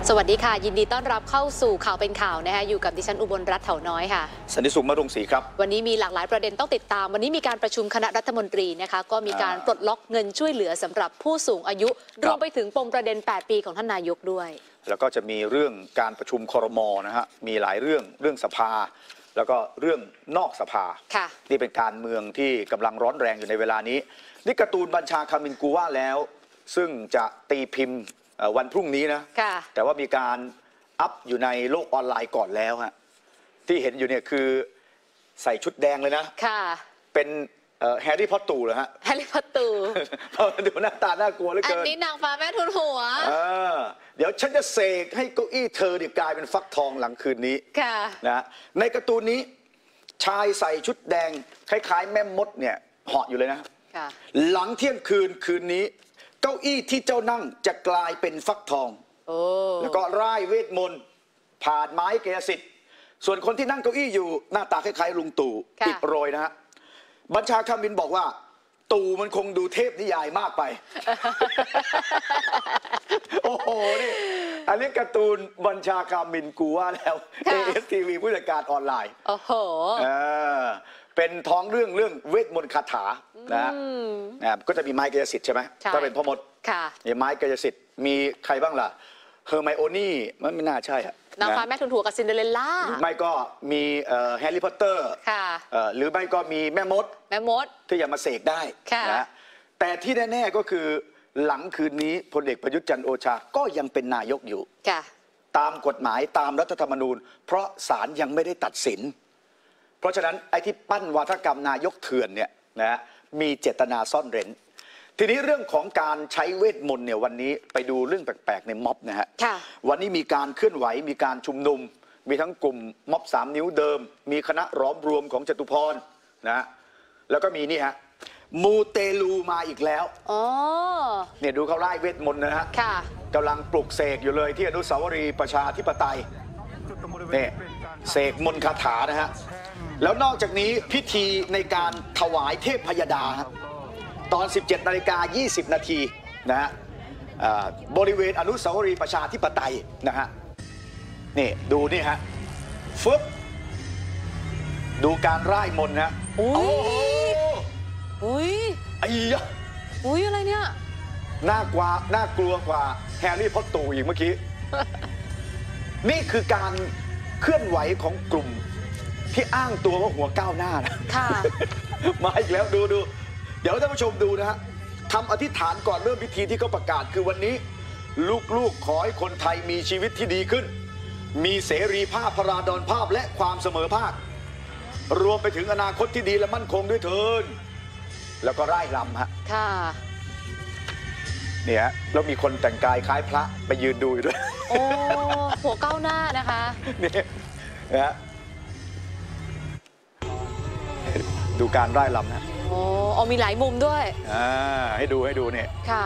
สวัสดีค่ะยินดีต้อนรับเข้าสู่ข่าวเป็นข่าวนะคะอยู่กับดิฉันอุบลรัตน์เถาน้อยค่ะสันติสุขมะรุงศรีครับวันนี้มีหลากหลายประเด็นต้องติดตามวันนี้มีการประชุมคณะรัฐมนตรีนะคะก็มีการปลดล็อกเงินช่วยเหลือสำหรับผู้สูงอายุรวมไปถึงปมประเด็น8 ปีของท่านนายกด้วยแล้วก็จะมีเรื่องการประชุมครม.นะฮะมีหลายเรื่องสภาแล้วก็เรื่องนอกสภาที่เป็นการเมืองที่กำลังร้อนแรงอยู่ในเวลานี้นี่การ์ตูนบัญชาคามินกูว่าแล้วซึ่งจะตีพิมพ์วันพรุ่งนี้นะแต่ว่ามีการอัพอยู่ในโลกออนไลน์ก่อนแล้วฮะที่เห็นอยู่เนี่ยคือใส่ชุดแดงเลยนะเป็นแฮร์รี่พอตเตอร์เหรอฮะแฮร์รี่พอตเตอร์ดูหน้าตาน่ากลัวเหลือเกินอันนี้นางฟ้าแม่ทุนหัวเดี๋ยวฉันจะเสกให้เก้าอี้เธอเนี่ยกลายเป็นฟักทองหลังคืนนี้นะในการ์ตูนนี้ชายใส่ชุดแดงคล้ายๆแม่มดเนี่ยเหาะอยู่เลยนะหลังเที่ยงคืนนี้เก้าอี้ที่เจ้านั่งจะกลายเป็นฟักทองแล้วก็ร่ายเวทมนต์ผ่านไม้กายสิทธิ์ส่วนคนที่นั่งเก้าอี้อยู่หน้าตาคล้ายๆลุงตู่อิดโรยนะฮะบัญชาคามินบอกว่าตู่มันคงดูเทพนิยายมากไป โอ้โหนี่อันนี้การ์ตูนบัญชาคามินกูว่าแล้ว ASTV ผู้จัดการออนไลน์โอ้โหเป็นท้องเรื่องเวทมนต์คาถานะก็จะมีไม้กายสิทธิ์ใช่ไหมถ้าเป็นพ่อมดมีไม้กายสิทธิ์มีใครบ้างล่ะเฮอร์ไมโอนี่มันไม่น่าใช่อะนางฟ้าแม่ทุนหัวกับซินเดอเรลล่าไม่ก็มีแฮร์รี่พอตเตอร์หรือไม่ก็มีแม่มดที่จะมาเสกได้นะแต่ที่แน่ๆก็คือหลังคืนนี้พลเอกประยุทธ์จันทร์โอชาก็ยังเป็นนายกอยู่ตามกฎหมายตามรัฐธรรมนูญเพราะศาลยังไม่ได้ตัดสินเพราะฉะนั้นไอ้ที่ปั้นวาทกรรมนายกเถื่อนเนี่ยนะมีเจตนาซ่อนเร้นทีนี้เรื่องของการใช้เวทมนต์เนี่ยวันนี้ไปดูเรื่องแปลกๆในม็อบนะฮะวันนี้มีการเคลื่อนไหวมีการชุมนุมมีทั้งกลุ่มม็อบ3 นิ้วเดิมมีคณะล้อมรวมของจตุพรนะแล้วก็มีนี่ฮะมูเตลูมาอีกแล้วเนี่ยดูเขาไล่เวทมนต์นะฮะกำลังปลุกเสกอยู่เลยที่อนุสาวรีย์ประชาธิปไตยเนี่ยเสกมนต์คาถานะฮะแล้วนอกจากนี้พิธีในการถวายเทพพยดาตอน 17:20 นาทีนะฮะบริเวณอนุสาวรีย์ประชาธิปไตยนะฮะนี่ดูนี่ฮะฟึบดูการร่ายมนต์นะโอ้โหไอ้ยะอะไรเนี่ยน่ากลัวกว่าแฮร์รี่พอตเตอร์อีกเมื่อกี้ นี่คือการเคลื่อนไหวของกลุ่มที่อ้างตัวว่าหัวก้าวหน้านะมาอีกแล้วดูเดี๋ยวท่านผู้ชมดูนะฮะทำอธิษฐานก่อนเริ่มพิธีที่เขาประกาศคือวันนี้ลูกๆขอให้คนไทยมีชีวิตที่ดีขึ้นมีเสรีภาพพราดรภาพและความเสมอภาครวมไปถึงอนาคตที่ดีและมั่นคงด้วยเถิดแล้วก็ร่ายรำฮะเนี่ยแล้วมีคนแต่งกายคล้ายพระไปยืนดูอยู่ด้วยโอ้หัวก้าวหน้านะคะนี่นะดูการร่ายรำนะอ๋อมีหลายมุมด้วยให้ดูเนี่ยค่ะ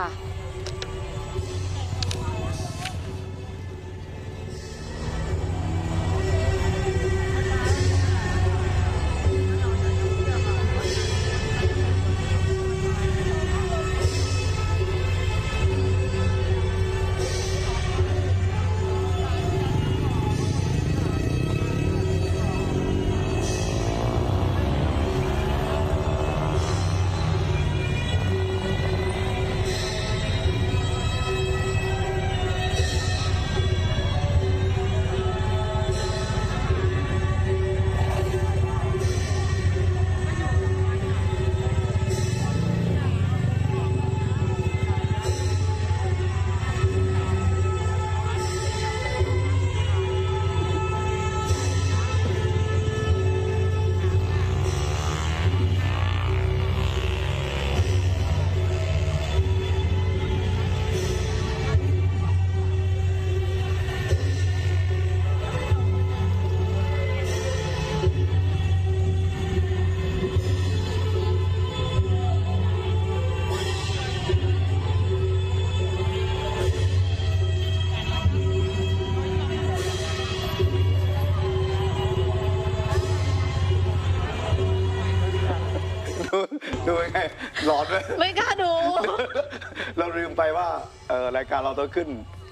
ดูไงหลอนไหมไม่กล้าดูเราลืมไปว่ารายการเราต้องขึ้น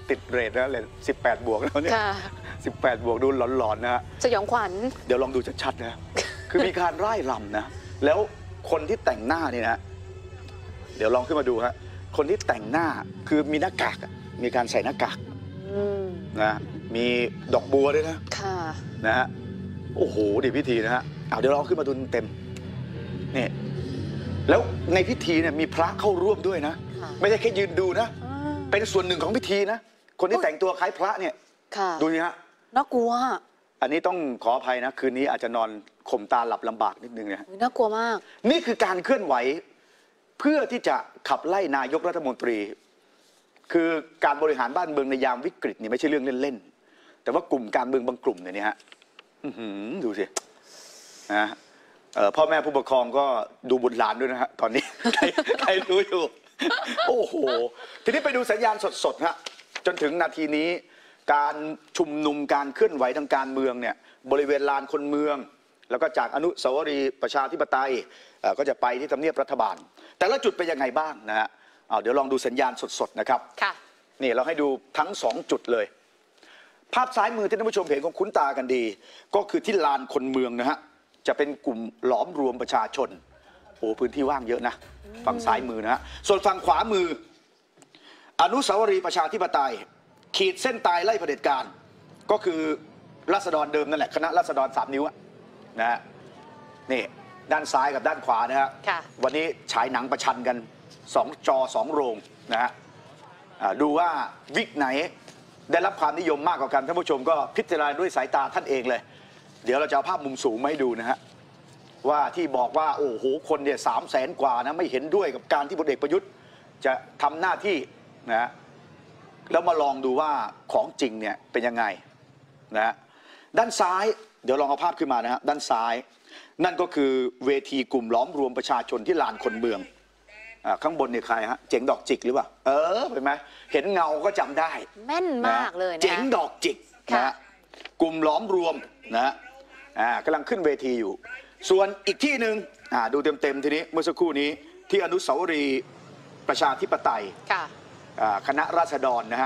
ติดเรทนะเลย18 บวกแล้วเนี่ย18 บวกดูหลอนๆนะฮะสยองขวัญเดี๋ยวลองดูชัดๆนะคือมีการร่ายรำนะแล้วคนที่แต่งหน้านี่นะเดี๋ยวลองขึ้นมาดูฮะคนที่แต่งหน้าคือมีหน้ากากมีการใส่หน้ากากนะมีดอกบัวด้วยนะนะฮะโอ้โหดิพิธีนะฮะเดี๋ยวลองขึ้นมาดูเต็มนี่แล้วในพิธีเนี่ยมีพระเข้าร่วมด้วยนะไม่ใช่แค่ยืนดูนะเป็นส่วนหนึ่งของพิธีนะคนที่แต่งตัวคล้ายพระเนี่ยดูนี่ฮะน่ากลัวอันนี้ต้องขออภัยนะคืนนี้อาจจะนอนข่มตาหลับลำบากนิดนึงนะน่ากลัวมากนี่คือการเคลื่อนไหวเพื่อที่จะขับไล่นายกรัฐมนตรีคือการบริหารบ้านเมืองในยามวิกฤตนี่ไม่ใช่เรื่องเล่นๆแต่ว่ากลุ่มการเมืองบางกลุ่มเนี่ยฮะดูสินะพ่อแม่ผู้ปกครองก็ดูบุตรหลานด้วยนะฮะตอนนี้ใครรู้อยู่โอ้โหทีนี้ไปดูสัญญาณสดๆฮะจนถึงนาทีนี้การชุมนุมการเคลื่อนไหวทางการเมืองเนี่ยบริเวณลานคนเมืองแล้วก็จากอนุสาวรีย์ประชาธิปไตยก็จะไปที่ทำเนียบรัฐบาลแต่ละจุดเป็นยังไงบ้างนะฮะเดี๋ยวลองดูสัญญาณสดๆนะครับนี่เราให้ดูทั้ง2จุดเลยภาพซ้ายมือที่ท่านผู้ชมเห็นคงคุ้นตากันดีก็คือที่ลานคนเมืองนะฮะจะเป็นกลุ่มหลอมรวมประชาชนโอ้พื้นที่ว่างเยอะนะฝั่งซ้ายมือนะฮะส่วนฝั่งขวามืออนุสาวรีย์ประชาธิปไตยขีดเส้นตายไล่เผด็จการก็คือราษฎรเดิมนั่นแหละคณะราษฎร3 นิ้วนะฮะนี่ด้านซ้ายกับด้านขวานะฮะวันนี้ฉายหนังประชันกัน2 จอ 2 โรงนะฮะดูว่าวิกไหนได้รับความนิยมมากกว่ากันท่านผู้ชมก็พิจารณาด้วยสายตาท่านเองเลยเดี๋ยวเราจะเอาภาพมุมสูงมาให้ดูนะฮะว่าที่บอกว่าโอ้โหคนเนี่ย300,000 กว่านะไม่เห็นด้วยกับการที่พลเอกประยุทธ์จะทำหน้าที่นะฮะแล้วมาลองดูว่าของจริงเนี่ยเป็นยังไงนะฮะด้านซ้ายเดี๋ยวลองเอาภาพขึ้นมานะฮะด้านซ้ายนั่นก็คือเวทีกลุ่มล้อมรวมประชาชนที่ลานคนเมืองข้างบนเนี่ยใครฮะเจ๋งดอกจิกหรือเปล่าเห็นไหมเห็นเงาก็จำได้แม่นมากเลยนะเจ๋งดอกจิกนะกลุ่มล้อมรวมนะกำลังขึ้นเวทีอยู่ส่วนอีกที่หนึ่งดูเต็มทีนี้เมื่อสักครู่นี้ที่อนุสาวรีย์ประชาธิปไตยคณะราษฎรนะฮะ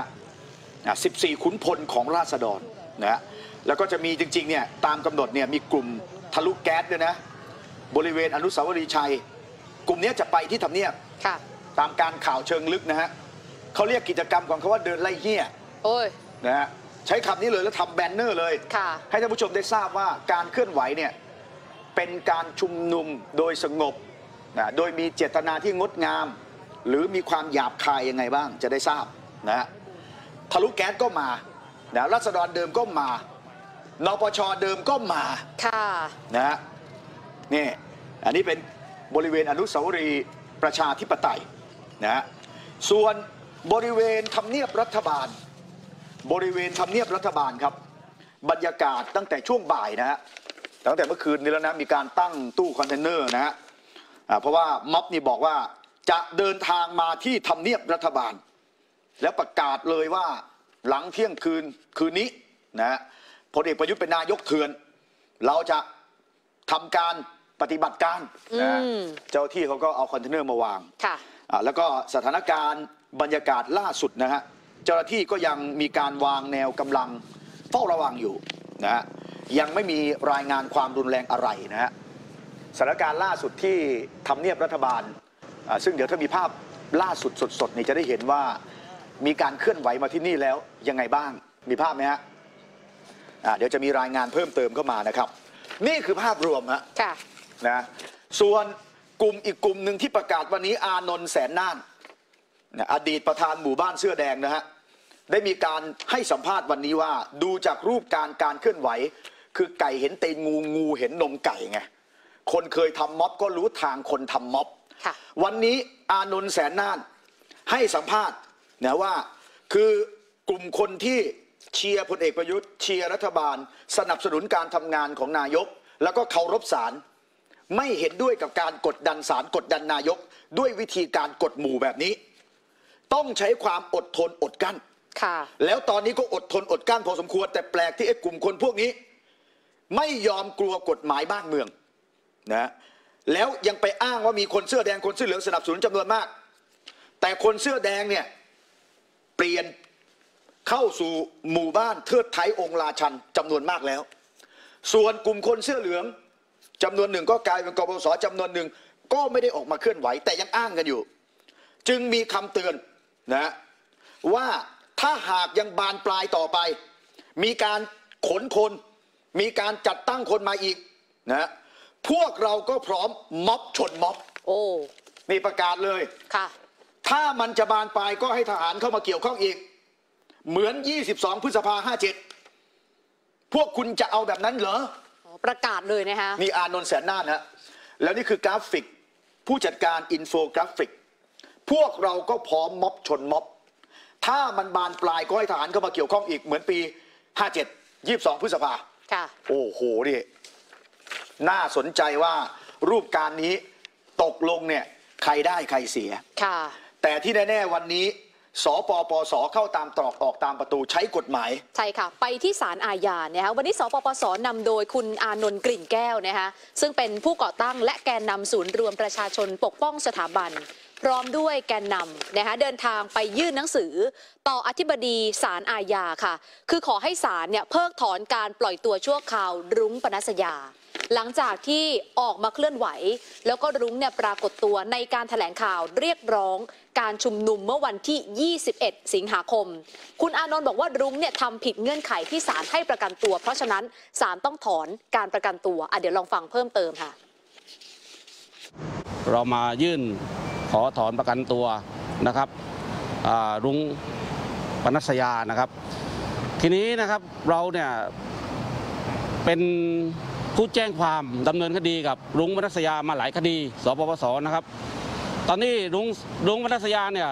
14 ขุนพลของราษฎรนะฮะแล้วก็จะมีจริงๆเนี่ยตามกำหนดเนี่ยมีกลุ่มทะลุแก๊สด้วยนะบริเวณอนุสาวรีย์ชัยกลุ่มนี้จะไปที่ทำเนียบตามการข่าวเชิงลึกนะฮะเขาเรียกกิจกรรมของเขาว่าเดินไล่เหี้ยนะฮะใช้คำนี้เลยแล้วทำแบนเนอร์เลยให้ท่านผู้ชมได้ทราบว่าการเคลื่อนไหวเนี่ยเป็นการชุมนุมโดยสงบนะโดยมีเจตนาที่งดงามหรือมีความหยาบคายยังไงบ้างจะได้ทราบนะฮะทะลุแก๊สก็มานะราษฎรเดิมก็มานปช.เดิมก็มานะฮะนี่อันนี้เป็นบริเวณอนุสาวรีย์ประชาธิปไตยนะฮะส่วนบริเวณทำเนียบรัฐบาลครับบรรยากาศตั้งแต่ช่วงบ่ายนะฮะตั้งแต่เมื่อคืนนี้แล้วนะมีการตั้งตู้คอนเทนเนอร์นะฮะเพราะว่าม็อบนี่บอกว่าจะเดินทางมาที่ทำเนียบรัฐบาลแล้วประกาศเลยว่าหลังเที่ยงคืนนี้นะพลเอกประยุทธ์เป็นนายกเถื่อนเราจะทำการปฏิบัติการนะเจ้าที่เขาก็เอาคอนเทนเนอร์มาวางแล้วก็สถานการณ์บรรยากาศล่าสุดนะฮะเจ้าหน้าที่ก็ยังมีการวางแนวกำลังเฝ้าระวังอยู่นะฮะยังไม่มีรายงานความรุนแรงอะไรนะฮะสถานการณ์ล่าสุดที่ทำเนียบรัฐบาลซึ่งเดี๋ยวถ้ามีภาพล่าสุดสดๆนี่จะได้เห็นว่ามีการเคลื่อนไหวมาที่นี่แล้วยังไงบ้างมีภาพไหมฮะเดี๋ยวจะมีรายงานเพิ่มเติมเข้ามานะครับนี่คือภาพรวมฮะนะส่วนอีกกลุ่มหนึ่งที่ประกาศวันนี้อานนท์แสนน่านอดีตประธานหมู่บ้านเสื้อแดงนะฮะได้มีการให้สัมภาษณ์วันนี้ว่าดูจากรูปการเคลื่อนไหวคือไก่เห็นตีนงูเห็นนมไก่ไงคนเคยทำม็อบก็รู้ทางคนทำม็อบวันนี้อานนท์แสนน่านให้สัมภาษณ์นะว่าคือกลุ่มคนที่เชียร์พลเอกประยุทธ์เชียร์รัฐบาลสนับสนุนการทำงานของนายกแล้วก็เคารพศาลไม่เห็นด้วยกับการกดดันศาลกดดันนายกด้วยวิธีการกดหมู่แบบนี้ต้องใช้ความอดทนอดกั้นแล้วตอนนี้ก็อดทนอดกั้นพอสมควรแต่แปลกที่ไอ้กลุ่มคนพวกนี้ไม่ยอมกลัวกฎหมายบ้านเมืองนะแล้วยังไปอ้างว่ามีคนเสื้อแดงคนเสื้อเหลืองสนับสนุนจำนวนมากแต่คนเสื้อแดงเนี่ยเปลี่ยนเข้าสู่หมู่บ้านเทิดไทยองค์ราชันจำนวนมากแล้วส่วนกลุ่มคนเสื้อเหลืองจำนวนหนึ่งก็กลายเป็นกปปสจำนวนหนึ่งก็ไม่ได้ออกมาเคลื่อนไหวแต่ยังอ้างกันอยู่จึงมีคำเตือนนะว่าถ้าหากยังบานปลายต่อไปมีการขนคนมีการจัดตั้งคนมาอีกนะพวกเราก็พร้อมม็อบชนม็อบโอ้นี่ประกาศเลยค่ะถ้ามันจะบานปลายก็ให้ทหารเข้ามาเกี่ยวข้องอีกเหมือน22 พฤษภา57พวกคุณจะเอาแบบนั้นเหรอประกาศเลยนะคะนี่อานนท์แสนนาถฮะแล้วนี่คือกราฟิกผู้จัดการอินโฟกราฟิกพวกเราก็พร้อมม็อบชนม็อบถ้ามันบานปลายก็ให้ทหารเข้ามาเกี่ยวข้องอีกเหมือนปี57 22 พฤษภาค่ะโอ้โหนี่น่าสนใจว่ารูปการนี้ตกลงเนี่ยใครได้ใครเสียค่ะแต่ที่แน่ๆวันนี้สปปสเข้าตามตรอกออกตามประตูใช้กฎหมายใช่ค่ะไปที่ศาลอาญานะคะวันนี้สปปสนำโดยคุณอานนท์กลิ่นแก้วนะคะซึ่งเป็นผู้ก่อตั้งและแกนนำศูนย์รวมประชาชนปกป้องสถาบันพร้อมด้วยแกนนำนะคะเดินทางไปยื่นหนังสือต่ออธิบดีศาลอาญาค่ะคือขอให้ศาลเนี่ยเพิกถอนการปล่อยตัวชั่วคราวรุ้งปนัสยาหลังจากที่ออกมาเคลื่อนไหวแล้วก็รุ้งเนี่ยปรากฏตัวในการแถลงข่าวเรียกร้องการชุมนุมเมื่อวันที่21 สิงหาคมคุณอานนท์บอกว่ารุ้งเนี่ยทำผิดเงื่อนไขที่ศาลให้ประกันตัวเพราะฉะนั้นศาลต้องถอนการประกันตัวเดี๋ยวลองฟังเพิ่มเติมค่ะเรามายื่นขอถอนประกันตัวนะครับรุ้งปนัสยานะครับทีนี้นะครับเราเนี่ยเป็นผู้แจ้งความดำเนินคดีกับรุ้งปนัสยามาหลายคดีสปปสนะครับตอนนี้รุ้งปนัสยาเนี่ย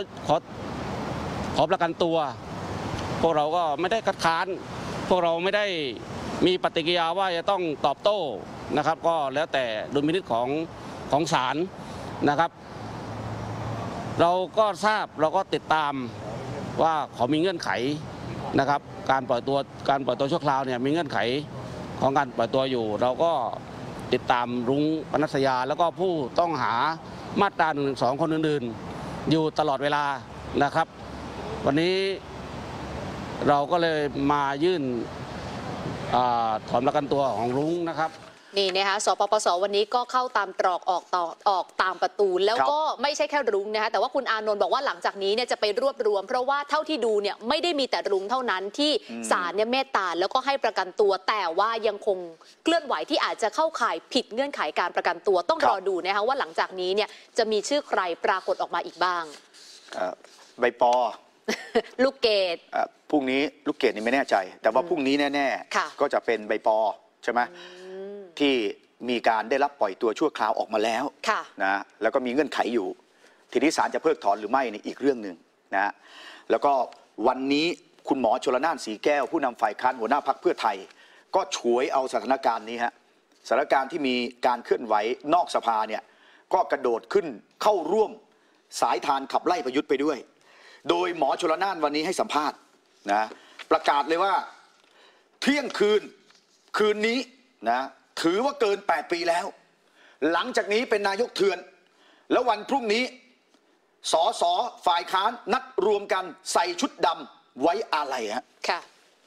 ขอประกันตัวพวกเราก็ไม่ได้คัดค้านพวกเราไม่ได้มีปฏิกิริยาว่าจะต้องตอบโต้นะครับก็แล้วแต่ดุลพินิจของศาลนะครับเราก็ทราบเราก็ติดตามว่าเขามีเงื่อนไขนะครับการปล่อยตัวชั่วคราวเนี่ยมีเงื่อนไขของการปล่อยตัวอยู่เราก็ติดตามรุ้งปนัสยาแล้วก็ผู้ต้องหามาตรา112คนอื่นๆอยู่ตลอดเวลานะครับวันนี้เราก็เลยมายื่นถอนประกันตัวของรุ้งนะครับนี่นะคะสปปสวันนี้ก็เข้าตามตรอกออกตามประตูแล้วก็ไม่ใช่แค่รุ้งนะคะแต่ว่าคุณอานนท์บอกว่าหลังจากนี้เนี่ยจะไปรวบรวมเพราะว่าเท่าที่ดูเนี่ยไม่ได้มีแต่รุ้งเท่านั้นที่ศาลเนี่ยเมตตาแล้วก็ให้ประกันตัวแต่ว่ายังคงเคลื่อนไหวที่อาจจะเข้าข่ายผิดเงื่อนไขการประกันตัวต้องรอดูนะคะว่าหลังจากนี้เนี่ยจะมีชื่อใครปรากฏออกมาอีกบ้างใบปอลูกเกดพรุ่งนี้ลูกเกดนี่ไม่แน่ใจแต่ว่าพรุ่งนี้แน่ๆก็จะเป็นใบปอใช่ไหมที่มีการได้รับปล่อยตัวชั่วคราวออกมาแล้วนะแล้วก็มีเงื่อนไขอยู่ทีนี้ศาลจะเพิกถอนหรือไม่ในอีกเรื่องหนึ่งนะแล้วก็วันนี้คุณหมอชลน่านสีแก้วผู้นำฝ่ายค้านหัวหน้าพรรคเพื่อไทยก็ฉวยเอาสถานการณ์นี้ฮะสถานการณ์ที่มีการเคลื่อนไหวนอกสภาเนี่ยก็กระโดดขึ้นเข้าร่วมสายทานขับไล่ประยุทธ์ไปด้วยโดยหมอชลน่านวันนี้ให้สัมภาษณ์นะประกาศเลยว่าเที่ยงคืนนี้นะถือว่าเกิน8 ปีแล้วหลังจากนี้เป็นนายกเถื่อนแล้ววันพรุ่งนี้สสฝ่ายค้านนัดรวมกันใส่ชุดดำไว้อาลัยฮะค่ะ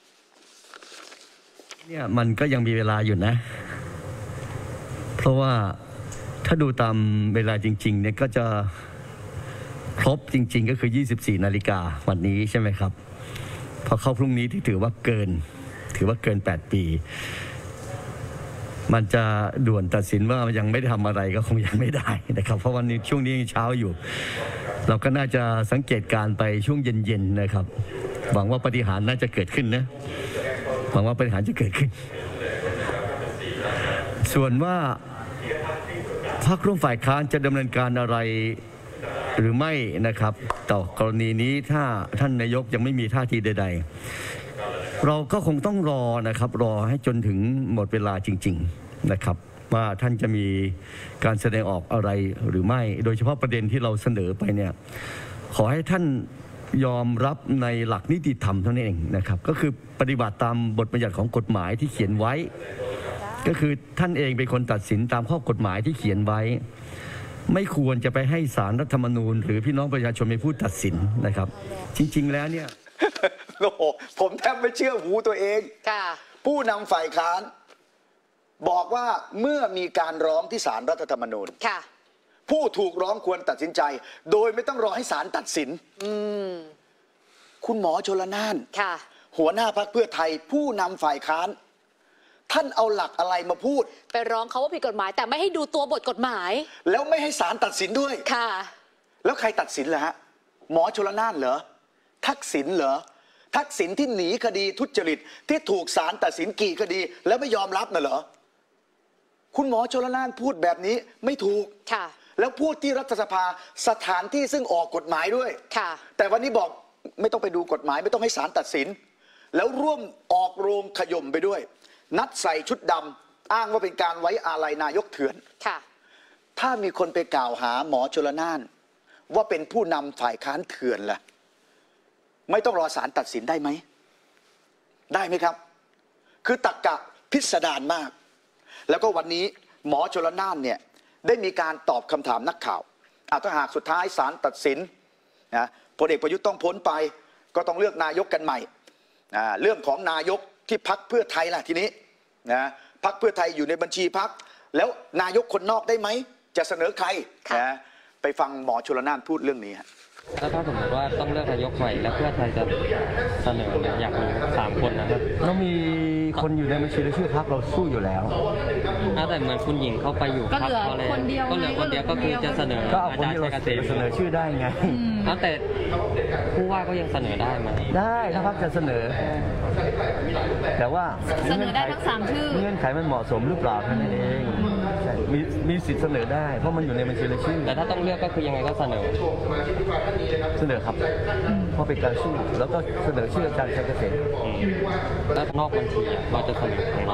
เนี่ยมันก็ยังมีเวลาอยู่นะเพราะว่าถ้าดูตามเวลาจริงๆเนี่ยก็จะครบจริงๆก็คือ24 นาฬิกาวันนี้ใช่ไหมครับพอเข้าพรุ่งนี้ที่ถือว่าเกิน8 ปีมันจะด่วนตัดสินว่ายังไม่ได้ทำอะไรก็คงยังไม่ได้นะครับเพราะวันนี้ช่วงนี้ยังเช้าอยู่เราก็น่าจะสังเกตการไปช่วงเย็นๆนะครับหวังว่าปาฏิหาริย์น่าจะเกิดขึ้นนะหวังว่าปาฏิหาริย์จะเกิดขึ้นส่วนว่าพรรคร่วมฝ่ายค้านจะดำเนินการอะไรหรือไม่นะครับต่อกรณีนี้ถ้าท่านนายกยังไม่มีท่าทีใดๆเราก็คงต้องรอนะครับรอให้จนถึงหมดเวลาจริงๆนะครับว่าท่านจะมีการแสดงออกอะไรหรือไม่โดยเฉพาะประเด็นที่เราเสนอไปเนี่ยขอให้ท่านยอมรับในหลักนิติธรรมเท่านั้นเองนะครับก็คือปฏิบัติตามบทบัญญัติของกฎหมายที่เขียนไว้ก็คือท่านเองเป็นคนตัดสินตามข้อกฎหมายที่เขียนไว้ไม่ควรจะไปให้ศาลรัฐธรรมนูญหรือพี่น้องประชาชนเป็นผู้ตัดสินนะครับจริงๆแล้วเนี่ยโอ้โหผมแทบไม่เชื่อหูตัวเองค่ะผู้นำฝ่ายค้านบอกว่าเมื่อมีการร้องที่ศาลรัฐธรรมนูญค่ะผู้ถูกร้องควรตัดสินใจโดยไม่ต้องรอให้ศาลตัดสินคุณหมอชลน่านหัวหน้าพรรคเพื่อไทยผู้นำฝ่ายค้านท่านเอาหลักอะไรมาพูดไปร้องเขาว่าผิดกฎหมายแต่ไม่ให้ดูตัวบทกฎหมายแล้วไม่ให้ศาลตัดสินด้วยค่ะแล้วใครตัดสินล่ะฮะหมอชลน่านเหรอทักษิณเหรอทักษิณที่หนีคดีทุจริตที่ถูกศาลตัดสินกี่คดีแล้วไม่ยอมรับน่ะเหรอคุณหมอชลน่านพูดแบบนี้ไม่ถูกค่ะแล้วพูดที่รัฐสภาสถานที่ซึ่งออกกฎหมายด้วยค่ะแต่วันนี้บอกไม่ต้องไปดูกฎหมายไม่ต้องให้ศาลตัดสินแล้วร่วมออกโรงขย่มไปด้วยนัดใส่ชุดดำอ้างว่าเป็นการไว้อาลัยนายกเถื่อนค่ะถ้ามีคนไปกล่าวหาหมอชลน่านว่าเป็นผู้นำฝ่ายค้านเถื่อนล่ะไม่ต้องรอศาลตัดสินได้ไหมได้ไหมครับคือตรรกะพิสดารมากแล้วก็วันนี้หมอชลน่านเนี่ยได้มีการตอบคำถามนักข่าวถ้าหากสุดท้ายศาลตัดสินนะพลเอกประยุทธ์ต้องพ้นไปก็ต้องเลือกนายกกันใหม่เรื่องของนายกที่พรรคเพื่อไทยล่ะทีนี้นะพรรคเพื่อไทยอยู่ในบัญชีพรรคแล้วนายกคนนอกได้ไหมจะเสนอใครนะไปฟังหมอชลน่านพูดเรื่องนี้ถ้าสมมติว่าต้องเลือกนายกใหม่แล้วเพื่อไทยจะเสนออยากรู้3 คนนะครับเรามีคนอยู่ในบัญชีรายชื่อพรรคเราสู้อยู่แล้วแต่เหมือนคุณหญิงเข้าไปอยู่พรรคเขาเลยก็เหลือคนเดียวก็คือจะเสนอก็เอาคนที่เราเสนอชื่อได้ไงแต่ผู้ว่าก็ยังเสนอได้ไหมได้ถ้าพรรคจะเสนอแต่ว่าเสนอได้ทั้ง3ชื่อเงื่อนไขมันเหมาะสมหรือเปล่าแค่นั้นเองมีสิทธิ์เสนอได้เพราะมันอยู่ในบัญชีรายชื่อแต่ถ้าต้องเลือกก็คือยังไงก็เสนอครับเพราะเป็นการสู้แล้วก็เสนอชื่ออาจารย์ชัยเกษมแล้วนอกบัญชีเราจะเสนอของเรา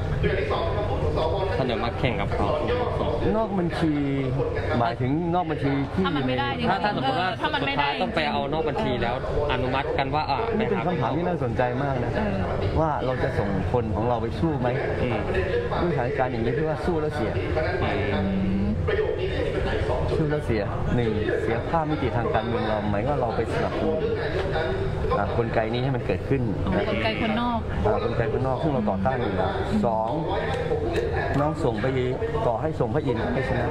เสนอมาแข่งกับเขานอกบัญชีหมายถึงนอกบัญชีที่ถ้ามันไม่ได้ถ้าสมมติว่าสุดท้ายต้องไปเอานอกบัญชีแล้วอนุมัติกันว่านี่เป็นคำถามที่น่าสนใจมากนะว่าเราจะส่งคนของเราไปสู้ไหมด้วยสถานการณ์อย่างนี้ที่ว่าสู้แล้วเสียสู้แล้วเสีย1เสียภาพมิติทางการเมืองเราหมายว่าเราไปสนับสนุนกลไกนี้ให้มันเกิดขึ้นกลไกคนนอกกลไกคนนอกซึ่งเราต่อต้านอยู่แล้ว2น้องส่งไปต่อให้ส่งพระอินทร์ไม่ชนะ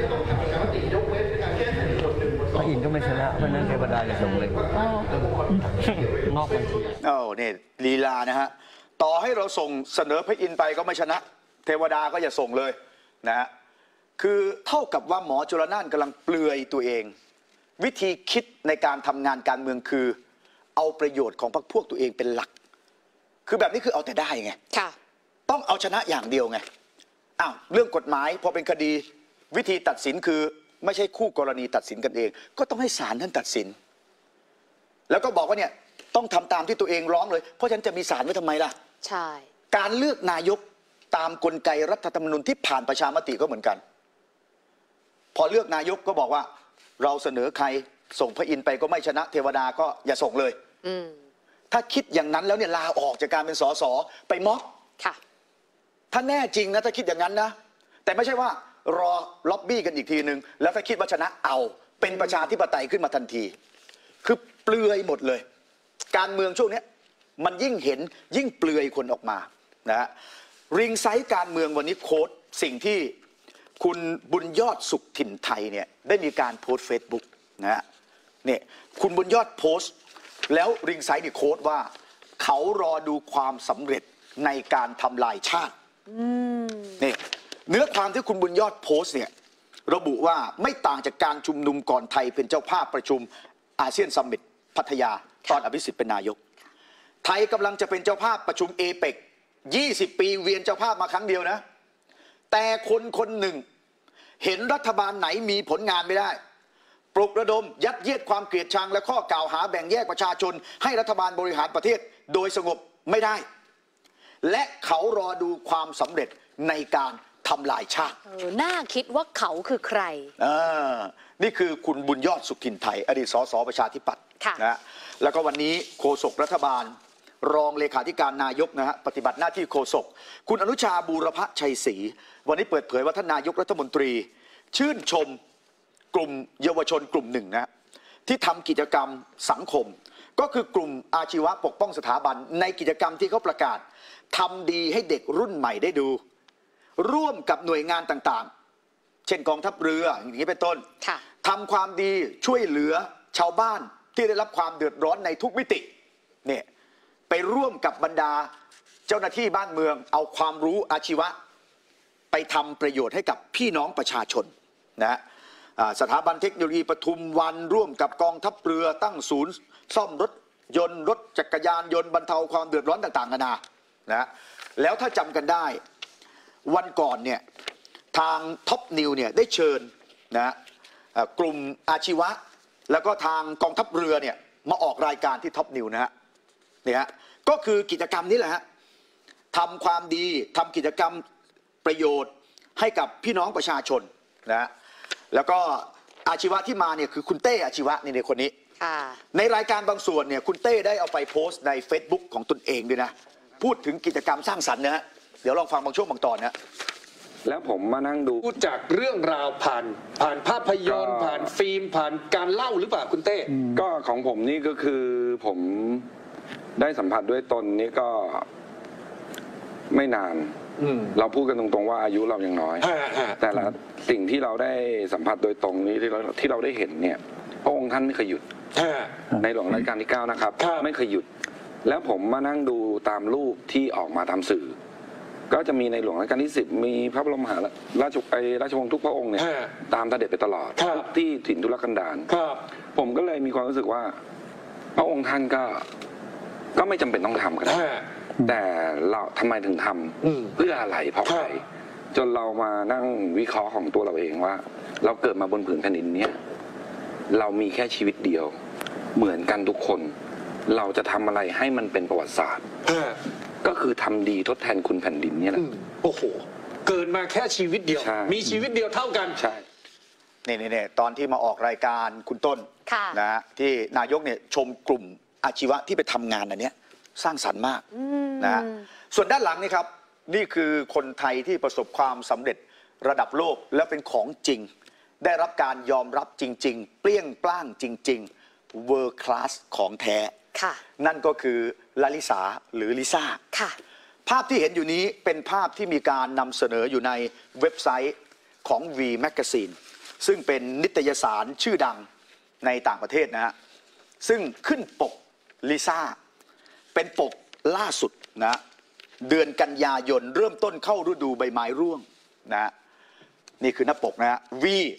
พระอินทร์ก็ไม่ชนะเพราะนั้นเทวดาจะส่งเลยนอกบัญชีเนี่ยลีลานะฮะต่อให้เราส่งเสนอพระอินทร์ไปก็ไม่ชนะเทวดาก็อย่าส่งเลยนะฮะคือเท่ากับว่าหมอชลน่านกำลังเปลือยตัวเองวิธีคิดในการทำงานการเมืองคือเอาประโยชน์ของพรรคพวกตัวเองเป็นหลักคือแบบนี้คือเอาแต่ได้ไงต้องเอาชนะอย่างเดียวไงเรื่องกฎหมายพอเป็นคดีวิธีตัดสินคือไม่ใช่คู่กรณีตัดสินกันเองก็ต้องให้ศาลท่านตัดสินแล้วก็บอกว่าเนี่ยต้องทำตามที่ตัวเองร้องเลยเพราะฉะนั้นจะมีศาลไว้ทำไมล่ะใช่การเลือกนายกตามกลไกรัฐธรรมนูญที่ผ่านประชามติก็เหมือนกันพอเลือกนายกก็บอกว่าเราเสนอใครส่งพระอินทร์ไปก็ไม่ชนะเทวดาก็อย่าส่งเลยถ้าคิดอย่างนั้นแล้วเนี่ยลาออกจากการเป็นสสไปม็อบถ้าแน่จริงนะถ้าคิดอย่างนั้นนะแต่ไม่ใช่ว่ารอล็อบบี้กันอีกทีนึงแล้วถ้าคิดว่าชนะเอาเป็นประชาธิปไตยขึ้นมาทันทีคือเปลือยหมดเลยการเมืองช่วงนี้มันยิ่งเห็นยิ่งเปลือยคนออกมานะฮะริงไซส์การเมืองวันนี้โค้ดสิ่งที่คุณบุญยอดสุขถิ่นไทยเนี่ยได้มีการโพสต์เฟซบุ๊กนะฮะเนี่ยคุณบุญยอดโพสต์แล้วริงไซส์เนี่ยโค้ดว่าเขารอดูความสำเร็จในการทำลายชาตินี่เนื้อความที่คุณบุญยอดโพสต์เนี่ยระบุว่าไม่ต่างจากการชุมนุมก่อนไทยเป็นเจ้าภาพประชุมอาเซียนซัมมิตพัทยาตอนอภิสิทธิ์เป็นนายกไทยกำลังจะเป็นเจ้าภาพประชุมเอเปก20 ปีเวียนเจ้าภาพมาครั้งเดียวนะแต่คนหนึ่งเห็นรัฐบาลไหนมีผลงานไม่ได้ปลุกระดมยัดเยียดความเกลียดชังและข้อกล่าวหาแบ่งแยกประชาชนให้รัฐบาลบริหารประเทศโดยสงบไม่ได้และเขารอดูความสำเร็จในการทำลายชาติน่าคิดว่าเขาคือใครนี่คือคุณบุญยอดสุขถิ่นไทยอดีตสสประชาธิปัตย์นะแล้วก็วันนี้โฆษกรัฐบาลรองเลขาธิการนายกนะฮะปฏิบัติหน้าที่โฆษกคุณอนุชาบูรพชัยศรีวันนี้เปิดเผยว่าท่านนายกรัฐมนตรีชื่นชมกลุ่มเยาวชนกลุ่มหนึ่งนะที่ทำกิจกรรมสังคมก็คือกลุ่มอาชีวะปกป้องสถาบันในกิจกรรมที่เขาประกาศทำดีให้เด็กรุ่นใหม่ได้ดูร่วมกับหน่วยงานต่างๆเช่นกองทัพเรืออย่างนี้เป็นต้นทำความดีช่วยเหลือชาวบ้านที่ได้รับความเดือดร้อนในทุกมิติเนี่ยไปร่วมกับบรรดาเจ้าหน้าที่บ้านเมืองเอาความรู้อาชีวะไปทำประโยชน์ให้กับพี่น้องประชาชนนะสถาบันเทคโนโลยีปทุมวันร่วมกับกองทัพเรือตั้งศูนย์ซ่อมรถยนต์รถจักรยานยนต์บรรเทาความเดือดร้อนต่างๆนานานะแล้วถ้าจำกันได้วันก่อนเนี่ยทางท็อปนิวเนี่ยได้เชิญนะกลุ่มอาชีวะแล้วก็ทางกองทัพเรือเนี่ยมาออกรายการที่ท็อปนิวนะฮะเนี่ยก็คือกิจกรรมนี้แหละฮะทำความดีทำกิจกรรมประโยชน์ให้กับพี่น้องประชาชนนะแล้วก็อาชีวะที่มาเนี่ยคือคุณเต้อาชีวะนี่ในคนนี้ในรายการบางส่วนเนี่ยคุณเต้ได้เอาไปโพสต์ใน Facebook ของตนเองด้วยนะพูดถึงกิจกรรมสร้างสรรค์นะฮะเดี๋ยวลองฟังบางช่วงบางตอนนะแล้วผมมานั่งดูจากเรื่องราวผ่านภาพยนตร์ผ่านฟิล์มผ่านการเล่าหรือเปล่าคุณเต้ก็ของผมนี่ก็คือผมได้สัมผัสด้วยตนนี่ก็ไม่นานเราพูดกันตรงๆว่าอายุเรายังน้อยแต่ละสิ่งที่เราได้สัมผัสโดยตรงนี้ที่เราได้เห็นเนี่ยพระองค์ท่านไม่เคยหยุดในหลวงรัชกาลที่9นะครับไม่เคยหยุดแล้วผมมานั่งดูตามรูปที่ออกมาตามสื่อก็จะมีในหลวงรัชกาลที่10มีพระบรมมหาราชวงศ์ทุกพระองค์เนี่ยตามเสด็จไปตลอดที่ถิ่นทุรกันดารผมก็เลยมีความรู้สึกว่าพระองค์ท่านก็ไม่จำเป็นต้องทำกันแต่เราทำไมถึงทำเพื่ออะไรเพราะอะไรจนเรามานั่งวิเคราะห์ของตัวเราเองว่าเราเกิดมาบนผืนแผ่นดินนี้เรามีแค่ชีวิตเดียวเหมือนกันทุกคนเราจะทำอะไรให้มันเป็นประวัติศาสตร์ก็คือทำดีทดแทนคุณแผ่นดินนี่แหละโอ้โหเกิดมาแค่ชีวิตเดียวมีชีวิตเดียวเท่ากันใช่เนี่ยตอนที่มาออกรายการคุณต้นนะที่นายกเนี่ยชมกลุ่มอาชีวะที่ไปทำงานอันนี้สร้างสรรค์มากนะส่วนด้านหลังนี่ครับนี่คือคนไทยที่ประสบความสำเร็จระดับโลกและเป็นของจริงได้รับการยอมรับจริงๆเปรี้ยงปร้างจริงๆ World Class ของแท้นั่นก็คือลาลิสาหรือลิซ่าภาพที่เห็นอยู่นี้เป็นภาพที่มีการนำเสนออยู่ในเว็บไซต์ของ V Magazine ซึ่งเป็นนิตยสารชื่อดังในต่างประเทศนะฮะซึ่งขึ้นปกลิซ่าเป็นปกล่าสุดนะเดือนกันยายนเริ่มต้นเข้าฤดูใบไม้ร่วงนะนี่คือหน้าปกนะฮะ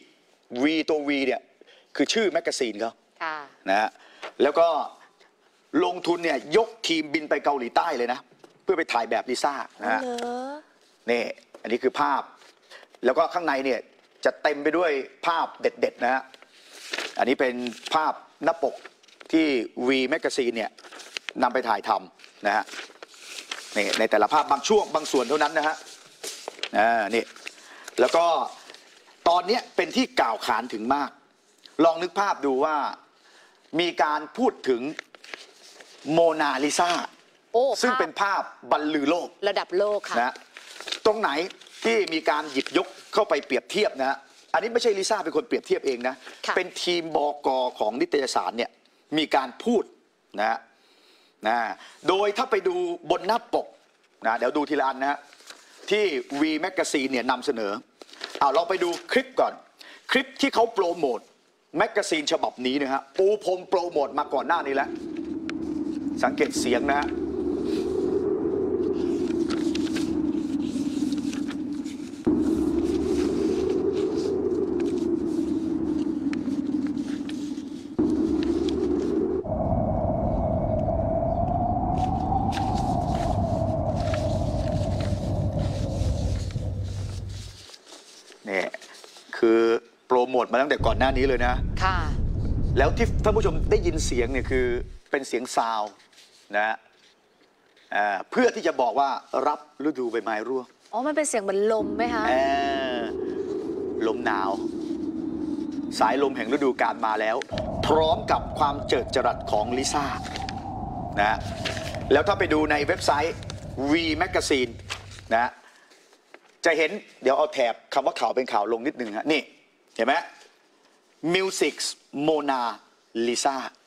V ตัว V เนี่ยคือชื่อแมกกาซีนเขานะฮะแล้วก็ลงทุนเนี่ยยกทีมบินไปเกาหลีใต้เลยนะเพื่อไปถ่ายแบบลิซ่านะฮะนี่อันนี้คือภาพแล้วก็ข้างในเนี่ยจะเต็มไปด้วยภาพเด็ดๆนะฮะอันนี้เป็นภาพหน้าปกที่ V Magazine เนี่ยนำไปถ่ายทำนะฮะนี่ในแต่ละภาพบางช่วงบางส่วนเท่านั้นนะฮะนี่แล้วก็ตอนนี้เป็นที่กล่าวขานถึงมากลองนึกภาพดูว่ามีการพูดถึงโมนาลิซาซึ่งเป็นภาพบรรลือโลกระดับโลกค่ะนะตรงไหนที่มีการหยิบยกเข้าไปเปรียบเทียบนะอันนี้ไม่ใช่ลิซ่าเป็นคนเปรียบเทียบเองนะเป็นทีมบก.ของนิตยสารเนี่ยมีการพูดนะโดยถ้าไปดูบนหน้าปกนะเดี๋ยวดูทีละอันนะที่ V Magazine เนี่ยนำเสนอเราไปดูคลิปก่อนคลิปที่เขาโปรโมทแมกกาซีนฉบับนี้นะฮะปูพรมโปรโมทมาก่อนหน้านี้แล้วสังเกตเสียงนะฮะนี่คือโปรโมทมาตั้งแต่ก่อนหน้านี้เลยนะค่ะแล้วที่ท่านผู้ชมได้ยินเสียงเนี่ยคือเป็นเสียงซาวนะเพื่อที่จะบอกว่ารับฤดูใบไม้ร่วงมันเป็นเสียงเหมือนลมไหมคะลมหนาวสายลมแห่งฤดูกาลมาแล้วพร้อมกับความเจิดจรัสของลิซ่านะแล้วถ้าไปดูในเว็บไซต์ V Magazine นะจะเห็นเดี๋ยวเอาแถบคำว่าข่าวเป็นข่าวลงนิดนึงฮะนี่เห็นไหม Music Mona Lisa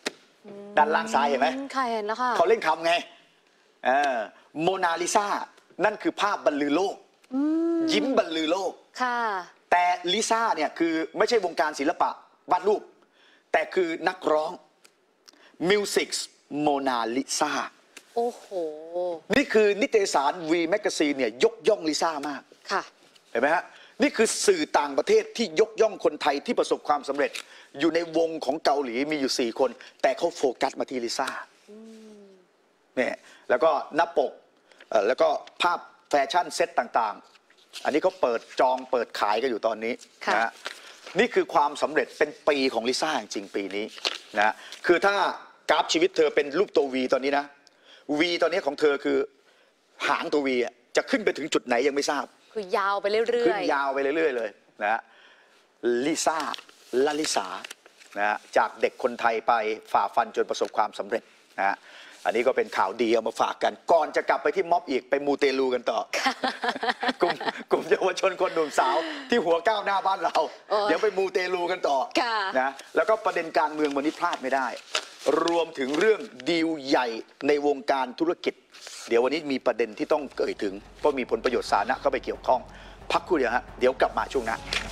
ด้านล่างซ้ายเห็นไหมค่ะเห็นแล้วค่ะเขาเล่นคำไงโมนาลิซานั่นคือภาพบรรลือโลกยิ้มบรรลือโลกค่ะแต่ลิซ่าเนี่ยคือไม่ใช่วงการศิลปะวาดรูปแต่คือนักร้องมิวสิกโมนาลิซาโอ้โหนี่คือนิตยสาร V Magazine เนี่ยยกย่องลิซ่ามากค่ะเห็นไหมฮะนี่คือสื่อต่างประเทศที่ยกย่องคนไทยที่ประสบความสำเร็จอยู่ในวงของเกาหลีมีอยู่4 คนแต่เขาโฟกัสมาที่ลิซ่าเนี่ยแล้วก็หน้าปกแล้วก็ภาพแฟชั่นเซตต่างๆอันนี้เขาเปิดจองเปิดขายกันอยู่ตอนนี้นะนี่คือความสำเร็จเป็นปีของลิซ่าจริงๆปีนี้นะคือถ้ากราฟชีวิตเธอเป็นรูปตัว V ตอนนี้นะ V ตอนนี้ของเธอคือหางตัว V จะขึ้นไปถึงจุดไหนยังไม่ทราบคือยาวไปเรื่อยๆขึ้นยาวไปเรื่อยๆเลยนะลิซ่าลาลิสานะจากเด็กคนไทยไปฝ่าฟันจนประสบความสำเร็จนะอันนี้ก็เป็นข่าวดีเอามาฝากกันก่อนจะกลับไปที่ม็อบอีกไปมูเตลูกันต่อกลุ่มเยาวชนคนหนุ่มสาวที่หัวก้าวหน้าบ้านเราเดี๋ยวไปมูเตลูกันต่อนะแล้วก็ประเด็นการเมืองวันนี้พลาดไม่ได้รวมถึงเรื่องดีลใหญ่ในวงการธุรกิจเดี๋ยววันนี้มีประเด็นที่ต้องเอ่ยถึงเพราะมีผลประโยชน์สาธารณะเข้าไปเกี่ยวข้องพักครู่เดียวฮะเดี๋ยวกลับมาช่วงหน้า